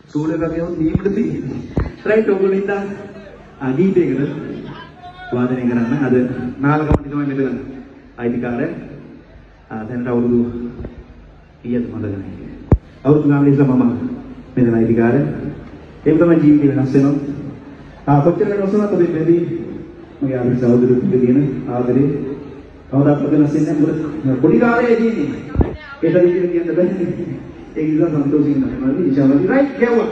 සූලකගේ දීප්ත තියෙන්නේ. රයිට් ඔයගොල්ලෝ ඉඳන් ගීතයකට වාදනය කරන්න අද නාලකමටි තමයි මෙතන අයිතිකාරය. දැනට අවුරුදු කීයද මතක නැහැ. අවුරුදු 9 ඉස්සෙල්ලා මම මෙතන අයිතිකාරය. ඒක තමයි ජීවිතේ වෙනස් වෙනවා. කොච්චර වෙනස් වුණත් අපි මෙදී මගේ ආදරේ සහෝදරයෙක් තියෙන ආදරේ කවදාවත් වෙනස් වෙන්නේ නැහැ. මොකද පොඩි කාලේදී ඉන්නේ. ඒක විදිහට කියන්න බැහැ. ඒක නිසා සන්තෝෂින් නැහැ. මම ඉෂාවලි රයිට් ගෙවුවා.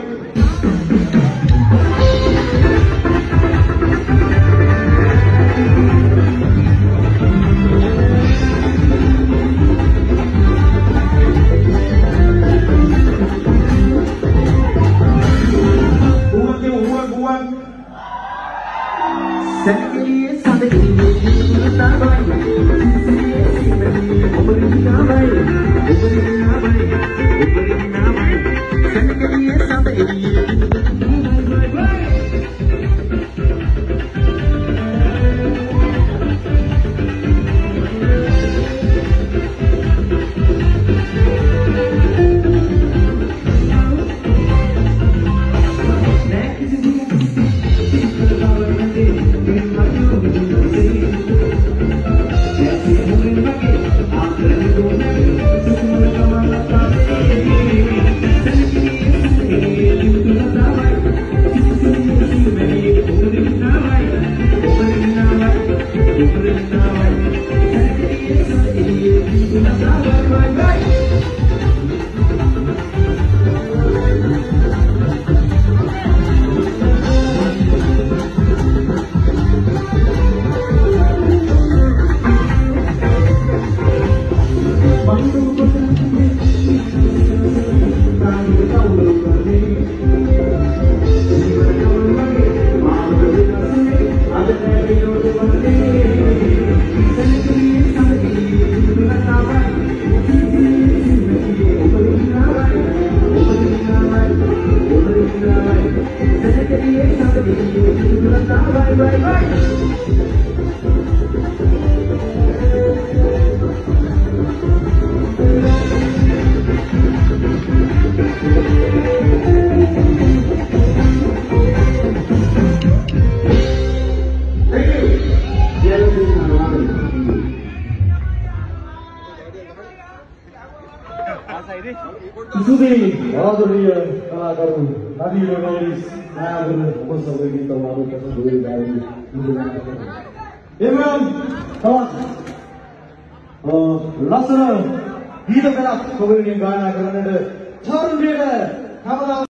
ලස්සන ගීත පෙළක් ඔබගෙන් ගායනා කරන්නට තරුණියට